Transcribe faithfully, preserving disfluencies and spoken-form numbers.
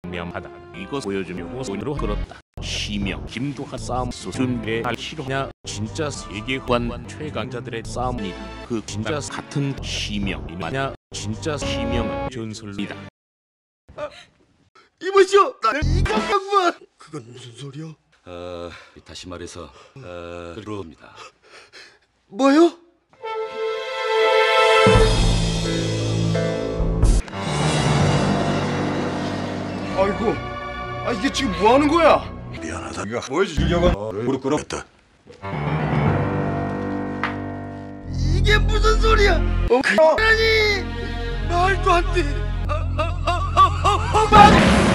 명하다. 이거 보여주려고 손으로 끌었다. 시명 김두한 싸움 수준배할 실화냐? 진짜 세계관 최강자들의 싸움이다. 그 진짜 같은 시명이냐? 진짜 시명은 전설이다. 아, 이보시오, 나는 이경영만. 그건 무슨 소리야? 어, 다시 말해서 어, 그럽니다. 뭐요? 아이고, 아 이게 지금 뭐 하는 거야? 미안하다. 네가 보여주려고 무릎 꿇었다. 이게 무슨 소리야? 어, 아니 말도 안 돼. 아, 아, 아, 아, 아, 아,